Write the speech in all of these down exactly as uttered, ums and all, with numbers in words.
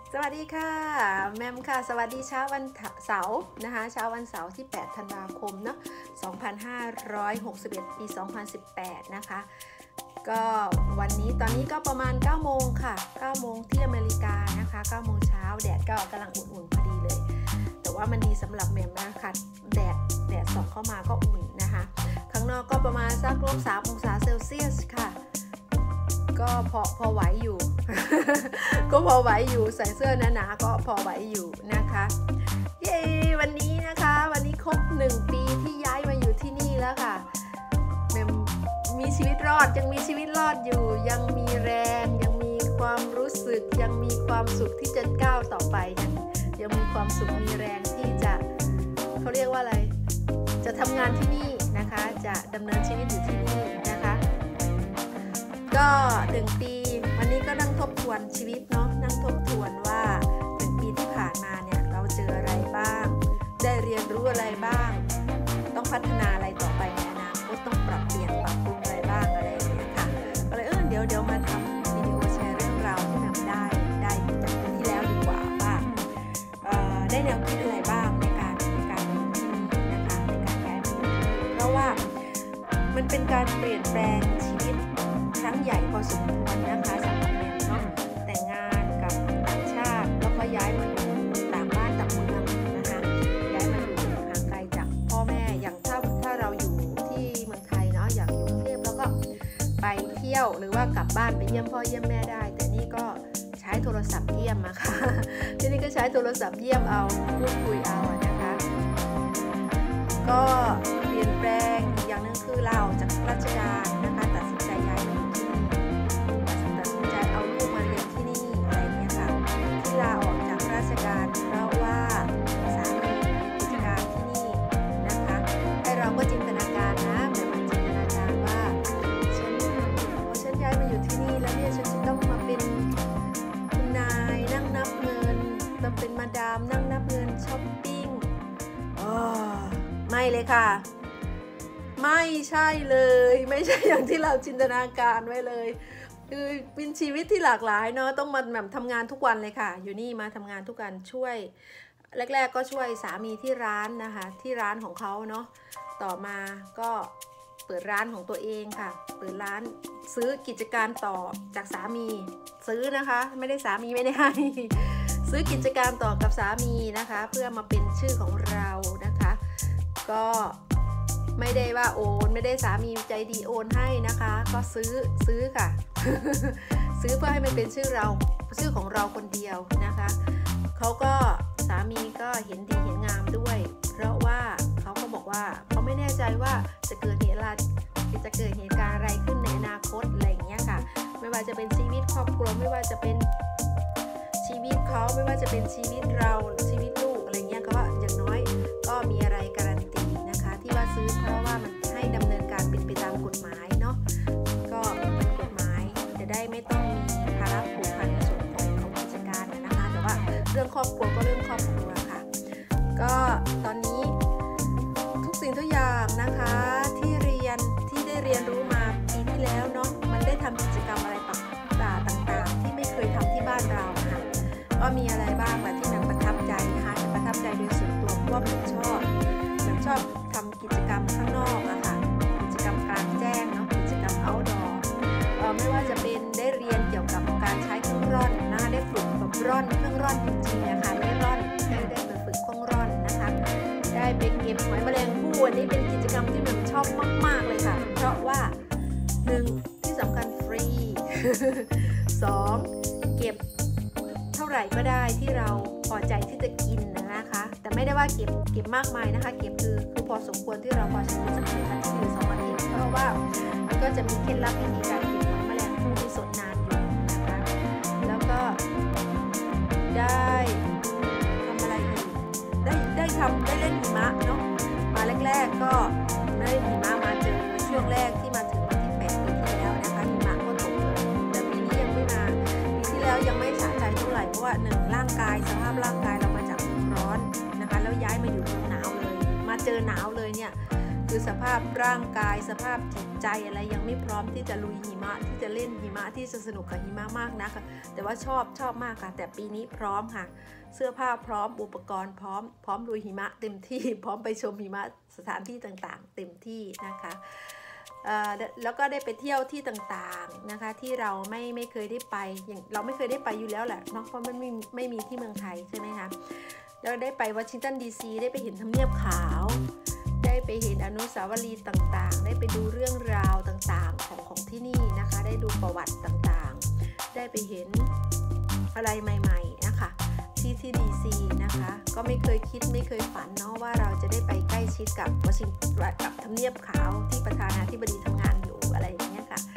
สวัสดีค่ะแมมค่ะสวัสดีเช้าวันเสาร์นะคะเช้าวันเสาร์ที่แปดธันวาคมเนาะสองพันห้าร้อยหกสิบเอ็ดปีสองพันสิบแปดนะคะก็วันนี้ตอนนี้ก็ประมาณเก้าโมงค่ะเก้าโมงที่อเมริกานะคะเก้าโมงเช้าแดดก็กำลังอุ่นๆพอดีเลยแต่ว่ามันดีสำหรับแมมนะคะแดดแดดส่องเข้ามาก็อุ่นนะคะข้างนอกก็ประมาณสักลบสามองศาเซลเซียสค่ะก็พอพอไหวอยู่ ก็พอไหวอยู่ใส่เสื้อหนาๆก็พอไหวอยู่นะคะเย้วันนี้นะคะวันนี้ครบหนึ่งปีที่ย้ายมาอยู่ที่นี่แล้วค่ะแมมมีชีวิตรอดยังมีชีวิตรอดอยู่ยังมีแรงยังมีความรู้สึกยังมีความสุขที่จะก้าวต่อไปยังยังมีความสุขมีแรงที่จะเขาเรียกว่าอะไรจะทำงานที่นี่นะคะจะดำเนินชีวิตอยู่ที่นี่นะคะก็หนึ่งปีวันนี้ก็นั่งทบทวนชีวิตเนาะนั่งทบทวนว่าหนึ่งปีที่ผ่านมาเนี่ยเราเจออะไรบ้างได้เรียนรู้อะไรบ้างต้องพัฒนาอะไรต่อไปในอนาคตต้องปรับเปลี่ยนปรับปรุงอะไรบ้างอะไรอย่างเงี้ยค่ะก็เลยเออเดี๋ยวเดี๋ยวมาทำวิดีโอแชร์เรื่องราวที่แบบได้ได้จากปีที่แล้วดีกว่าว่าเอ่อได้แนวคิดอะไรบ้างในการในการที่นี่นะคะในการย้ายมาอยู่เพราะว่ามันเป็นการเปลี่ยนแปลงชีวิตครั้งใหญ่พอสมควรนะคะสำหรับแมวเนาะแต่งงานกับต่างชาติแล้วก็ย้ายมาอยู่ต่างบ้านต่างเมืองนะคะย้ายมาอยู่ห่างไกลจากพ่อแม่อย่างถ้าถ้าเราอยู่ที่เมืองไทยเนาะอย่างอยู่กรุงเทพแล้วก็ไปเที่ยวหรือว่ากลับบ้านไปเยี่ยมพ่อเยี่ยมแม่ได้แต่นี่ก็ใช้โทรศัพท์เยี่ยมอะค่ะที่นี่ก็ใช้โทรศัพท์เยี่ยมเอาพูดคุยเอานะคะก็เปลี่ยนแปลงอีกอย่างนึงคือเราจากราชการนะคะตัดสินใจย้ายมาอยู่ที่นี่ตัดสินใจเอาลูกมาเรียนที่นี่อะไรเงี้ยค่ะที่ลาออกจากราชการเพราะว่าสามีกิจการที่นี่นะคะให้เราก็จินตนาการนะแบบมันจินตนาการว่าฉันพอฉันย้ายมาอยู่ที่นี่แล้วเนี่ยฉันจะต้องมาเป็นคุณนายนั่งนับเงินต้องเป็นมาดามนั่งนับเงินช้อปปิ้งอ๋อไม่เลยค่ะไม่ใช่เลยไม่ใช่อย่างที่เราจินตนาการไว้เลยคือเป็นชีวิตที่หลากหลายเนาะต้องมาแบบทำงานทุกวันเลยค่ะอยู่นี่มาทำงานทุกวันช่วยแรกๆก็ช่วยสามีที่ร้านนะคะที่ร้านของเขาเนาะต่อมาก็เปิดร้านของตัวเองค่ะเปิดร้านซื้อกิจการต่อจากสามีซื้อนะคะไม่ได้สามีไม่ได้ให้ซื้อกิจการต่อกับสามีนะคะเพื่อมาเป็นชื่อของเรานะคะก็ไม่ได้ว่าโอนไม่ได้สามีใจดีโอนให้นะคะก็ซื้อซื้อค่ะ ซื้อเพื่อให้มันเป็นชื่อเราชื่อของเราคนเดียวนะคะเขาก็สามีก็เห็นดีเห็นงามด้วยเพราะว่าเขาก็บอกว่าเขาไม่แน่ใจว่าจะเกิดเหตุอะไรจะเกิดเหตุการณ์อะไรขึ้นในอนาคตอะไรอย่างเงี้ยค่ะไม่ว่าจะเป็นชีวิตครอบครัวไม่ว่าจะเป็นชีวิตเขาไม่ว่าจะเป็นชีวิตเราชีวิตลูกอะไรเงี้ยก็ว่าอย่างน้อยก็มีอะไรการันตีนะคะที่ว่าซื้อเพราะว่ามันให้ดำเนินการเป็นไปตามกฎหมายเนาะก็เป็นกฎหมายจะได้ไม่ต้องมีภาระผูกพันในส่วนของของกิจการนะคะแต่ว่าเรื่องครอบครัวก็เรื่องครอบครัวค่ะก็ตอนนี้ทุกสิ่งทุกอย่างนะคะที่เรียนที่ได้เรียนรู้มาปีที่แล้วเนาะมันได้ทำกิจกรรมอะไรต่างๆต่างๆที่ไม่เคยทำที่บ้านเราค่ะก็มีอะไรบ้างแบบที่มันประทับใจนะคะจะประทับใจโดยส่วนตัวเพราะว่าผมชอบผมชอบทำกิจกรรมข้างนอกอะค่ะกิจกรรมกลางแจ้งเนาะกิจกรรม outdoor เอ่อไม่ว่าจะเป็นได้เรียนเกี่ยวกับการใช้เครื่องร่อนนะคะได้ฝึกแบบร่อนเครื่องร่อนจริงๆนะคะไม่ร่อนได้ได้ไปฝึกเครื่องร่อนนะคะได้ไปเก็บหอยแมลงภู่อันนี้เป็นกิจกรรมที่ผมชอบมากๆเลยค่ะเพราะว่าหนึ่งที่สำคัญฟรี สองเก็บเท่าไหร่ก็ได้ที่เราพอใจที่จะกินนะคะแต่ไม่ได้ว่าเก็บเก็บมากมายนะคะเก็บคือคือพอสมควรที่เราพอจะกินสักหนึ่งอาทิตย์หรือสองอาทิตย์เพราะว่ามันก็จะมีเคล็ดลับวิธีการเก็บหอยแมลงภู่ที่สดนานอยู่นะคะแล้วก็ได้ทำอะไรอีกได้ได้ทำได้เล่นหิมะเนาะมาแรกๆก็ได้หิมะมาเจอช่วงแรกที่มาถึงวันที่แปดปีที่แล้วนะคะหิมะก็ตกเลยแต่ปีนี้ยังไม่มาปีที่แล้วยังไม่สะใจเท่าไหร่เพราะว่าหนึ่งร่างกายสภาพร่างกายเรามาจากร้อนนะคะแล้วย้ายมาอยู่เมืองหนาวเลยมาเจอหนาวเลยเนี่ยคือสภาพร่างกายสภาพจิตใจอะไรยังไม่พร้อมที่จะลุยหิมะที่จะเล่นหิมะที่จะสนุกกับหิมะมากนักแต่ว่าชอบชอบมากค่ะแต่ปีนี้พร้อมค่ะเสื้อผ้าพร้อมอุปกรณ์พร้อมพร้อมลุยหิมะเต็มที่พร้อมไปชมหิมะสถานที่ต่างๆเต็มที่นะคะแล้วก็ได้ไปเที่ยวที่ต่างๆนะคะที่เราไม่ไม่เคยได้ไปอย่างเราไม่เคยได้ไปอยู่แล้วแหละเนาะเพราะมันไม่ไม่มีที่เมืองไทยใช่ไหมคะแล้วได้ไปวอชิงตันดีซีได้ไปเห็นทำเนียบขาวได้ไปเห็นอนุสาวรีย์ต่างๆได้ไปดูเรื่องราวต่างๆของของที่นี่นะคะได้ดูประวัติต่างๆได้ไปเห็นอะไรใหม่ๆนะคะที่ที่ดีซีนะคะก็ไม่เคยคิดไม่เคยฝันเนาะว่าเราจะได้ไปใกล้ชิดกับวอชิงตันกับทำเนียบขาวที่ประธานาธิบดีทำงานอยู่อะไรอย่างเงี้ยค่ะ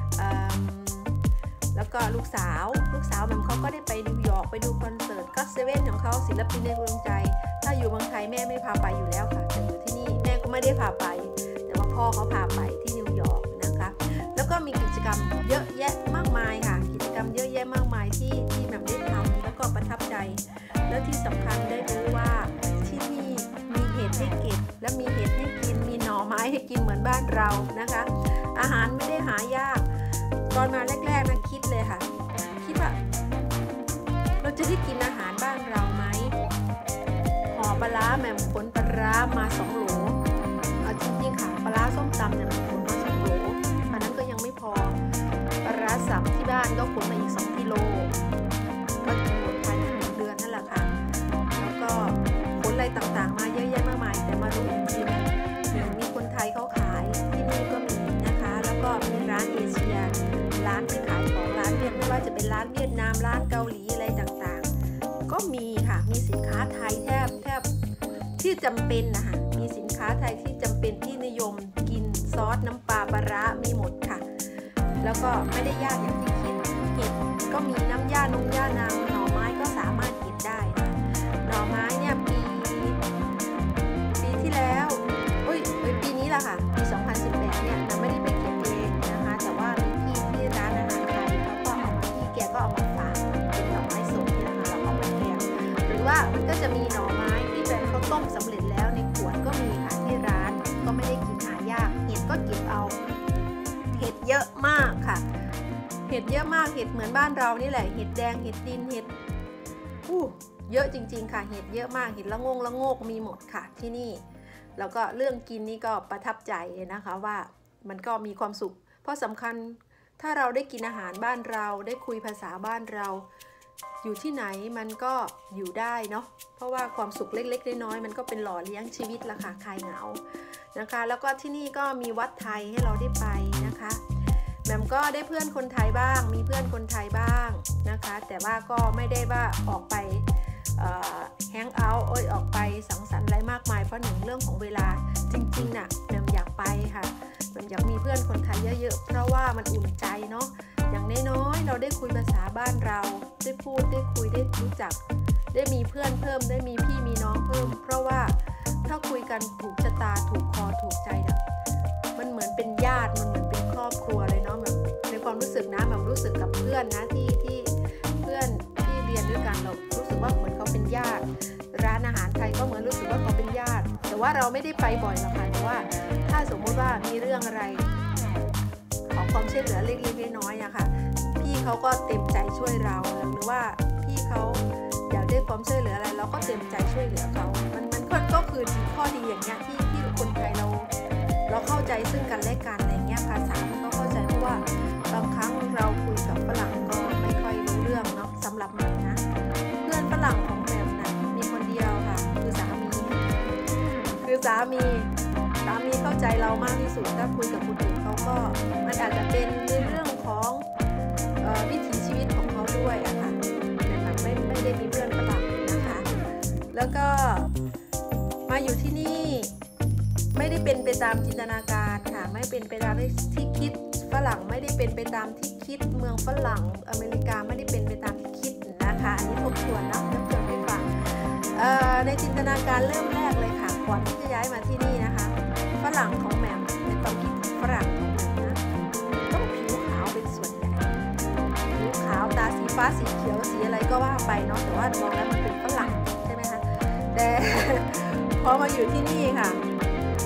แล้วก็ลูกสาวลูกสาวแม่เขาก็ได้ไปนิวยอร์กไปดูคอนเสิร์ตก็เซเว่นของเขาศิลปินในดวงใจถ้าอยู่เมืองไทยแม่ไม่พาไปอยู่แล้วค่ะแต่อยู่ที่นี่แม่ก็ไม่ได้พาไปแต่ว่าพ่อเขาพาไปที่นิวยอร์กนะคะแล้วก็มีกิจกรรมเยอะแยะมากมายค่ะกิจกรรมเยอะแยะมากมายที่ที่แม่ได้ทำแล้วก็ประทับใจแล้วที่สำคัญได้รู้ว่าที่นี่มีเห็ดให้เก็บและมีเห็ดให้กินมีหน่อไม้ให้กินเหมือนบ้านเรานะคะอาหารไม่ได้หายากตอนมาแรกๆนะคิดเลยค่ะคิดว่าเราจะได้กินอาหารบ้านเราไหมห่อปลาร้าแหม่มขนปลาร้ามาสองโหลเอาจริงๆค่ะปลาร้าส้มตำเนี่ยมันขนมาสองโหลอันนั้นก็ยังไม่พอปลาร้าสับที่บ้านก็ขนมาอีกสองกิโลก็ขนภายในหนึ่งเดือนนั่นแหละค่ะแล้วก็ขนอะไรต่างๆมาเยอะแยะมากมายแต่มารู้อีกทีนึงมีคนไทยเขาขายที่นี่ก็มีนะคะแล้วก็มีร้านเอเชียร้านที่ขายของร้านเวียดไม่ว่าจะเป็นร้านเวียดนามร้านเกาหลีอะไรต่างๆก็มีค่ะมีสินค้าไทยแทบแทบที่จำเป็นนะคะมีสินค้าไทยที่จำเป็นที่นิยมกินซอสน้ำปลาปลาร้ามีหมดค่ะแล้วก็ไม่ได้ยากอย่างที่คิดเห็ดก็มีน้ำย่านงย่านางหน่อไม้ก็สามารถกินได้นะหน่อไม้เนี่ยปีปีที่แล้วอุ้ยปีนี้แหละค่ะปีสองพันสิบแปดเนี่ยเราไม่ได้ไปเก็บเองนะคะแต่ว่ามีพี่ที่ร้านอาหารไทยเขาก็เอามาที่แกก็เอามาฝากเป็นหน่อไม้สดนะคะแล้วก็มาแกงหรือว่ามันก็จะมีหน่อไม้ที่เป็นเขาต้มสำเร็จแล้วในขวดก็มีค่ะที่ร้านก็ไม่ได้กินหายากเห็ดก็เก็บเอาเห็ดเยอะมากค่ะเห็ดเยอะมากเห็ดเหมือนบ้านเรานี่แหละเห็ดแดงเห็ดดินเห็ดอู้เยอะจริงๆค่ะเห็ดเยอะมากเห็ดละงงละโงกมีหมดค่ะที่นี่แล้วก็เรื่องกินนี่ก็ประทับใจนะคะว่ามันก็มีความสุขเพราะสำคัญถ้าเราได้กินอาหารบ้านเราได้คุยภาษาบ้านเราอยู่ที่ไหนมันก็อยู่ได้เนาะเพราะว่าความสุขเล็กๆน้อยๆมันก็เป็นหล่อเลี้ยงชีวิตละค่ะคลายเหงานะคะแล้วก็ที่นี่ก็มีวัดไทยให้เราได้ไปนะคะแหม่มก็ได้เพื่อนคนไทยบ้างมีเพื่อนคนไทยบ้างนะคะแต่ว่าก็ไม่ได้ว่าออกไปแฮงเอาท์ออกไปสังสรรค์อะไรมากมายเพราะหนึ่งเรื่องของเวลาจริงๆน่ะแหม่มอยากไปค่ะแหม่มอยากมีเพื่อนคนไทยเยอะๆเพราะว่ามันอุ่นใจเนาะอย่างน้อยๆเราได้คุยภาษาบ้านเราได้พูดได้คุยได้รู้จักได้มีเพื่อนเพิ่มได้มีพี่มีน้องเพิ่มเพราะว่าถ้าคุยกันถูกชะตาถูกคอถูกใจเนี่ยมันเหมือนเป็นญาติมันเหมือนเป็นครอบครัวเลยเนาะแบบในความรู้สึกนะแบบรู้สึกกับเพื่อนนะที่ที่เพื่อนที่เรียนด้วยกันเรารู้สึกว่าเหมือนเขาเป็นญาติร้านอาหารไทยก็เหมือนรู้สึกว่าเขาเป็นญาติแต่ว่าเราไม่ได้ไปบ่อยหรอกค่ะแต่ว่าถ้าสมมุติว่ามีเรื่องอะไรขอความช่วยเหลือเล็กๆน้อยๆอะค่ะพี่เขาก็เต็มใจช่วยเราหรือว่าพี่เขาอยากได้ความช่วยเหลืออะไรเราก็เต็มใจช่วยเหลือเขามันมันก็ก็คือข้อดีอย่างเงี้ยที่ที่คนไทยเราเราเข้าใจซึ่งกันและกันอะไรเงี้ยภาษามันก็เข้าใจเพราะว่าบางครั้งเราคุยกับฝรั่งก็ไม่ค่อยรู้เรื่องเนาะสำหรับมันนะเพื่อนฝรั่งของแหม่มนะมีคนเดียวค่ะคือสามีคือสามีสามีเข้าใจเรามากที่สุดถ้าคุยกับคนอื่นเขาก็มันอาจจะเป็นในเรื่องของเอ่อวิถีชีวิตของเขาด้วยอะค่ะแต่มันไม่ไม่ได้มีเพื่อนฝรั่งนะคะแล้วก็มาอยู่ที่นี่ไม่ได้เป็นไปตามจินตนาการค่ะไม่เป็นไปตามที่คิดฝรั่งไม่ได้เป็นไปตามที่คิดเมืองฝรั่งอเมริกาไม่ได้เป็นไปตามที่คิดนะคะอันนี้ทบทวนนะทบทวนให้ฟังในจินตนาการเริ่มแรกเลยค่ะก่อนที่จะย้ายมาที่นี่นะคะฝรั่งของแหม่มในความคิดฝรั่งของแหม่มนะต้องผิวขาวเป็นส่วนใหญ่ผิวขาวตาสีฟ้าสีเขียวสีอะไรก็ว่าไปเนาะแต่ว่ามองแล้วมันเป็นฝรั่งใช่ไหมคะแต่พอมาอยู่ที่นี่ค่ะ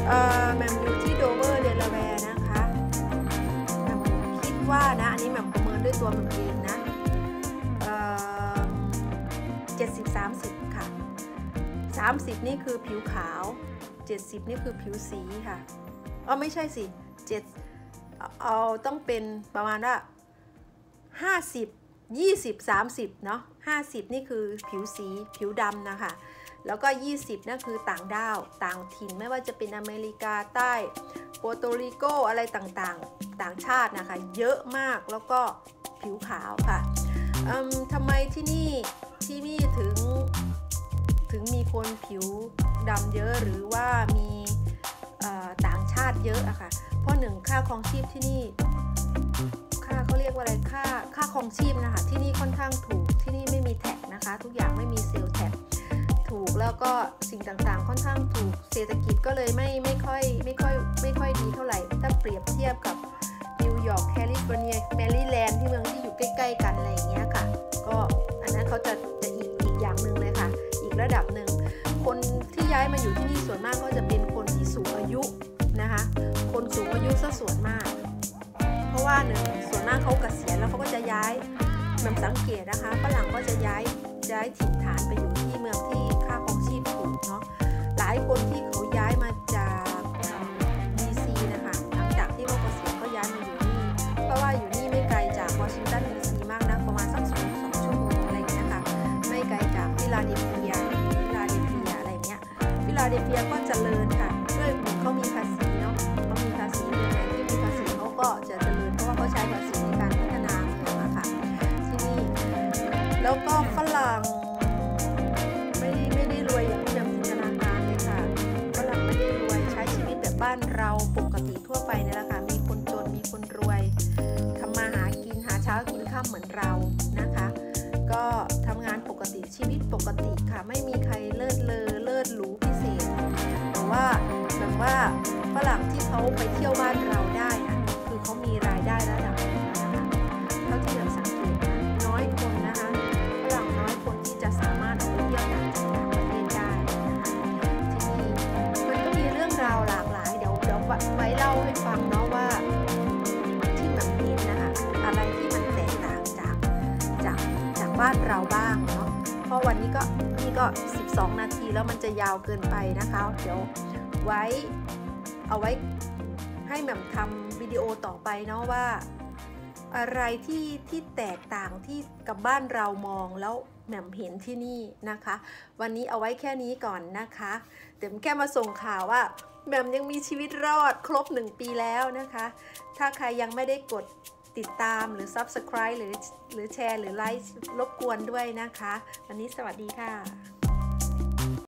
เอ่อแหม่มอยู่ที่โดเวอร์เดลาแวร์นะคะแหม่มคิดว่านะอันนี้แหม่มประเมินด้วยตัวแหม่มเองนะเอ่อเจ็ดสิบ สามสิบค่ะสามสิบนี่คือผิวขาวเจ็ดสิบนี่คือผิวสีค่ะอ๋อไม่ใช่สิเจ็ดเอาต้องเป็นประมาณว่าห้าสิบ ยี่สิบ สามสิบเนาะห้าสิบนี่คือผิวสีผิวดำนะคะแล้วก็ยี่สิบนั่นคือต่างด้าวต่างถิ่นไม่ว่าจะเป็นอเมริกาใต้โปรโตริโกอะไรต่างๆต่างชาตินะคะเยอะมากแล้วก็ผิวขาวค่ะทำไมที่นี่ที่นี่ถึงถึงมีคนผิวดำเยอะหรือว่ามีต่างชาติเยอะอะค่ะเพราะหนึ่งค่าครองชีพที่นี่ค่าเขาเรียกว่าอะไรค่าค่าครองชีพนะคะที่นี่ค่อนข้างถูกที่นี่ไม่มีแท็กนะคะทุกอย่างไม่มีเซลล์แท็กถูกแล้วก็สิ่งต่างๆค่อนข้างถูกเศรษฐกิจก็เลยไม่ไม่ค่อยไม่ค่อยไม่ค่อยดีเท่าไหร่ถ้าเปรียบเทียบกับนิวยอร์กแคลิฟอร์เนียแมริแลนด์ที่เมืองที่อยู่ใกล้ๆกันอะไรอย่างเงี้ยค่ะก็อันนั้นเขาจะจะอีกอีกอย่างหนึ่งเลยค่ะอีกระดับหนึ่งคนที่ย้ายมาอยู่ที่นี่ส่วนมากก็จะเป็นคนที่สูงอายุนะคะคนสูงอายุซะส่วนมากเพราะว่าหนึ่งส่วนมากเขาเกษียณแล้วเขาก็จะย้ายแบบสังเกตนะคะฝรั่งก็จะย้ายย้ายถิ่นฐานไปอยู่ที่เมืองที่ค่าครองชีพถูกเนาะหลายคนที่เขาย้ายมาจากดีซีนะคะหลังจากที่เขาเกษียณก็ย้ายมาอยู่นี่เพราะว่าอยู่นี่ไม่ไกลจากวอชิงตันดีซีมากนะประมาณสักสองสองชั่วโมงอะไรอย่างเงี้ยค่ะไม่ไกลจากฟิลาเดลเฟียฟิลาเดลเฟียอะไรเงี้ยฟิลาเดลเฟียก็เจริญค่ะด้วยเขามีภาษีเนาะเขามีภาษีเมืองไหนที่มีภาษีเขาก็จะเจริญเพราะว่าเขาใช้ภาษีในการพัฒนาเมืองอะค่ะที่นี่แล้วก็ฝรั่งไม่ได้ไม่ได้รวยอย่างที่แบบจินตนาการเลยค่ะฝรั่งไม่ได้รวยใช้ชีวิตแบบบ้านเราปกติทั่วไปนี่แหละค่ะมีคนจนมีคนรวยทำมาหากินหาเช้ากินค่ำเหมือนเรานะคะก็ทำงานปกติชีวิตปกติค่ะไม่มีใครเลิศเลอเลิศหรูพิเศษแต่ว่าแบบว่าฝรั่งที่เขาไปเที่ยวบ้านเราได้นะคือเขามีรายได้ระดับหนึ่งนะคะเท่าที่เราสังเกตนะน้อยคนนะคะฝรั่งน้อยคนที่จะสามารถไปเที่ยวต่างประเทศได้นะคะที่นี่มันก็มีเรื่องราวหลากหลายเดี๋ยวเดี๋ยวไว้เล่าให้ฟังเนาะว่าที่แบบนี้นะคะอะไรที่มันแตกต่างจากจากจากบ้านเราบ้างเนาะเพราะวันนี้ก็นี่ก็สิบสองนาทีแล้วมันจะยาวเกินไปนะคะเดี๋ยวไว้เอาไว้ให้แหม่มทำวิดีโอต่อไปเนาะว่าอะไรที่ที่แตกต่างที่กับบ้านเรามองแล้วแหม่มเห็นที่นี่นะคะวันนี้เอาไว้แค่นี้ก่อนนะคะเดี๋ยวแค่มาส่งข่าวว่าแหม่มยังมีชีวิตรอดครบหนึ่งปีแล้วนะคะถ้าใครยังไม่ได้กดติดตามหรือ ซับสไครบ์ หรือหรือแชร์หรือไลค์รบกวนด้วยนะคะวันนี้สวัสดีค่ะ